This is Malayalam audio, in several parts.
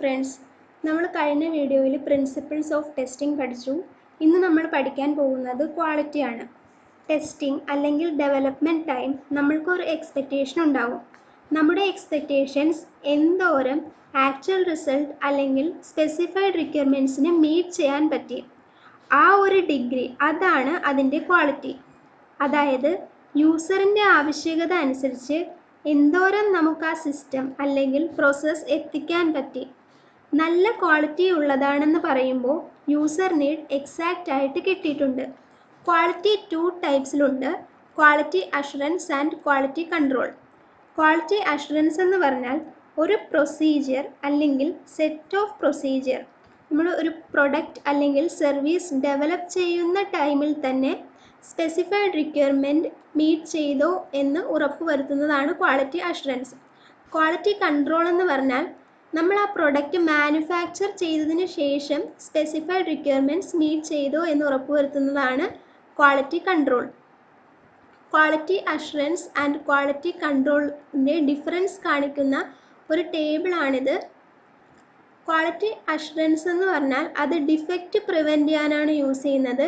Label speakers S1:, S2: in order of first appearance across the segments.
S1: ഫ്രണ്ട്സ്, നമ്മൾ കഴിഞ്ഞ വീഡിയോയിൽ പ്രിൻസിപ്പിൾസ് ഓഫ് ടെസ്റ്റിംഗ് പഠിച്ചു. ഇന്ന് നമ്മൾ പഠിക്കാൻ പോകുന്നത് ക്വാളിറ്റിയാണ്. ടെസ്റ്റിംഗ് അല്ലെങ്കിൽ ഡെവലപ്മെൻറ്റ് ടൈം നമ്മൾക്കൊരു എക്സ്പെക്റ്റേഷൻ ഉണ്ടാവും. നമ്മുടെ എക്സ്പെക്റ്റേഷൻസ് എന്തോരം ആക്ച്വൽ റിസൾട്ട് അല്ലെങ്കിൽ സ്പെസിഫൈഡ് റിക്വയർമെൻറ്റ്സിനെ മീറ്റ് ചെയ്യാൻ പറ്റി, ആ ഒരു ഡിഗ്രി, അതാണ് അതിൻ്റെ ക്വാളിറ്റി. അതായത് യൂസറിൻ്റെ ആവശ്യകത അനുസരിച്ച് എന്തോരം നമുക്ക് ആ സിസ്റ്റം അല്ലെങ്കിൽ പ്രോസസ്സ് എത്തിക്കാൻ പറ്റി. നല്ല ക്വാളിറ്റി ഉള്ളതാണെന്ന് പറയുമ്പോൾ യൂസർ നീഡ് എക്സാക്റ്റ് ആയിട്ട് കിട്ടിയിട്ടുണ്ട്. ക്വാളിറ്റി 2 ടൈപ്സിലുണ്ട്: quality assurance and quality control. Quality assurance എന്ന് പറഞ്ഞാൽ ഒരു പ്രൊസീജിയർ അല്ലെങ്കിൽ സെറ്റ് ഓഫ് പ്രൊസീജിയർ നമ്മൾ ഒരു പ്രൊഡക്റ്റ് അല്ലെങ്കിൽ സർവീസ് ഡെവലപ്പ് ചെയ്യുന്ന ടൈമിൽ തന്നെ സ്പെസിഫൈഡ് റിക്വയർമെൻറ്റ് മീറ്റ് ചെയ്തോ എന്ന് ഉറപ്പുവരുത്തുന്നതാണ് ക്വാളിറ്റി അഷുറൻസ്. ക്വാളിറ്റി കൺട്രോൾ എന്ന് പറഞ്ഞാൽ നമ്മൾ ആ പ്രൊഡക്റ്റ് മാനുഫാക്ചർ ചെയ്തതിന് ശേഷം സ്പെസിഫൈഡ് റിക്വയർമെൻറ്റ്സ് മീറ്റ് ചെയ്തോ എന്ന് ഉറപ്പുവരുത്തുന്നതാണ് quality control. Quality assurance and quality കൺട്രോളിൻ്റെ ഡിഫറൻസ് കാണിക്കുന്ന ഒരു ടേബിളാണിത്. ക്വാളിറ്റി അഷുറൻസ് എന്ന് പറഞ്ഞാൽ അത് ഡിഫക്റ്റ് പ്രിവെൻറ്റ് ചെയ്യാനാണ് യൂസ് ചെയ്യുന്നത്.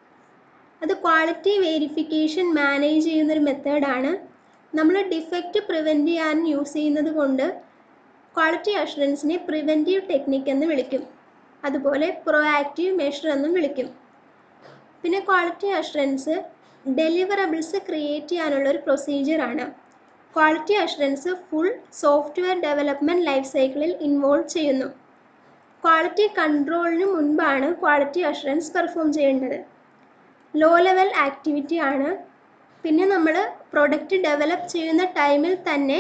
S1: അത് ക്വാളിറ്റി വെരിഫിക്കേഷൻ മാനേജ് ചെയ്യുന്നൊരു മെത്തേഡാണ്. നമ്മൾ ഡിഫക്റ്റ് പ്രിവെൻറ്റ് ചെയ്യാൻ യൂസ് ചെയ്യുന്നത് കൊണ്ട് ക്വാളിറ്റി അഷുറൻസിനെ പ്രിവെൻറ്റീവ് ടെക്നിക്ക് എന്ന് വിളിക്കും. അതുപോലെ പ്രൊആക്റ്റീവ് മെഷർ എന്നും വിളിക്കും. പിന്നെ ക്വാളിറ്റി അഷുറൻസ് ഡെലിവറബിൾസ് ക്രിയേറ്റ് ചെയ്യാനുള്ള ഒരു പ്രൊസീജിയറാണ്. Quality assurance full software development life സൈക്കിളിൽ ഇൻവോൾവ് ചെയ്യുന്നു. ക്വാളിറ്റി കൺട്രോളിന് മുൻപാണ് ക്വാളിറ്റി അഷുറൻസ് പെർഫോം ചെയ്യേണ്ടത്. ലോ ലെവൽ ആക്ടിവിറ്റി ആണ്. പിന്നെ നമ്മൾ പ്രൊഡക്റ്റ് ഡെവലപ്പ് ചെയ്യുന്ന ടൈമിൽ തന്നെ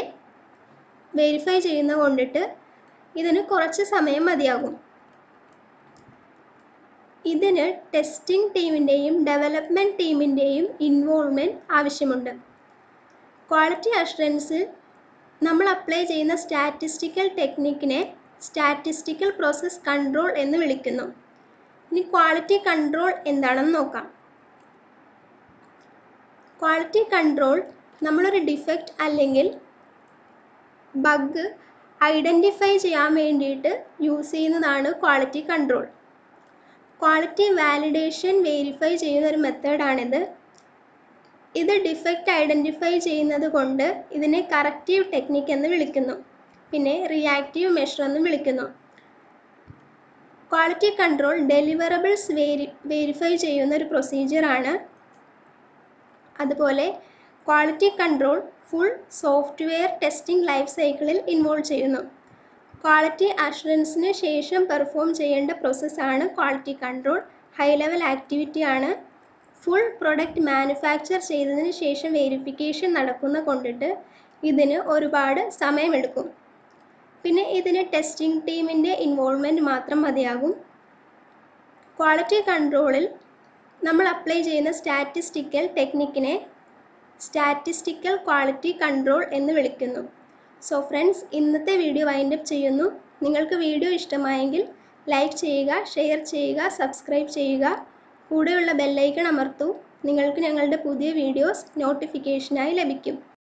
S1: വെരിഫൈ ചെയ്യുന്ന കൊണ്ടിട്ട് ഇതിന് കുറച്ച് സമയം മതിയാകും. ഇതിന് ടെസ്റ്റിംഗ് ടീമിൻ്റെയും ഡെവലപ്മെൻറ്റ് ടീമിൻ്റെയും ഇൻവോൾവ്മെൻറ്റ് ആവശ്യമുണ്ട്. ക്വാളിറ്റി അഷുറൻസ് നമ്മൾ അപ്ലൈ ചെയ്യുന്ന സ്റ്റാറ്റിസ്റ്റിക്കൽ ടെക്നിക്കിനെ സ്റ്റാറ്റിസ്റ്റിക്കൽ പ്രോസസ് കൺട്രോൾ എന്ന് വിളിക്കുന്നു. ഇനി ക്വാളിറ്റി കൺട്രോൾ എന്താണെന്ന് നോക്കാം. ക്വാളിറ്റി കൺട്രോൾ നമ്മളൊരു ഡിഫക്റ്റ് അല്ലെങ്കിൽ ബഗ് ഐഡൻറ്റിഫൈ ചെയ്യാൻ വേണ്ടിയിട്ട് യൂസ് ചെയ്യുന്നതാണ് quality control. Quality validation verify ചെയ്യുന്ന ഒരു മെത്തേഡാണിത്. ഇത് ഡിഫക്റ്റ് ഐഡൻറ്റിഫൈ ചെയ്യുന്നത് കൊണ്ട് ഇതിനെ കറക്റ്റീവ് ടെക്നിക്ക് എന്ന് വിളിക്കുന്നു. പിന്നെ റിയാക്റ്റീവ് മെഷർ എന്നും വിളിക്കുന്നു. ക്വാളിറ്റി കൺട്രോൾ ഡെലിവറബിൾസ് വെരിഫൈ ചെയ്യുന്ന ഒരു പ്രൊസീജിയറാണ്. അതുപോലെ quality control full software testing life സൈക്കിളിൽ ഇൻവോൾവ് ചെയ്യുന്നു. ക്വാളിറ്റി അഷുറൻസിന് ശേഷം പെർഫോം ചെയ്യേണ്ട പ്രോസസ്സാണ് quality control. High level activity ആണ്. ഫുൾ പ്രൊഡക്റ്റ് മാനുഫാക്ചർ ചെയ്തതിന് ശേഷം വെരിഫിക്കേഷൻ നടക്കുന്ന കൊണ്ടിട്ട് ഇതിന് ഒരുപാട് സമയമെടുക്കും. പിന്നെ ഇതിന് ടെസ്റ്റിംഗ് ടീമിൻ്റെ ഇൻവോൾവ്മെൻറ്റ് മാത്രം മതിയാകും. ക്വാളിറ്റി കൺട്രോളിൽ നമ്മൾ അപ്ലൈ ചെയ്യുന്ന സ്റ്റാറ്റിസ്റ്റിക്കൽ ടെക്നിക്കിനെ സ്റ്റാറ്റിസ്റ്റിക്കൽ ക്വാളിറ്റി കൺട്രോൾ എന്ന് വിളിക്കുന്നു. സോ ഫ്രണ്ട്സ്, ഇന്നത്തെ വീഡിയോ വൈൻഡപ്പ് ചെയ്യുന്നു. നിങ്ങൾക്ക് വീഡിയോ ഇഷ്ടമായെങ്കിൽ ലൈക്ക് ചെയ്യുക, ഷെയർ ചെയ്യുക, സബ്സ്ക്രൈബ് ചെയ്യുക. കൂടെയുള്ള ബെല്ലൈക്കൺ അമർത്തൂ. നിങ്ങൾക്ക് ഞങ്ങളുടെ പുതിയ വീഡിയോസ് നോട്ടിഫിക്കേഷനായി ലഭിക്കും.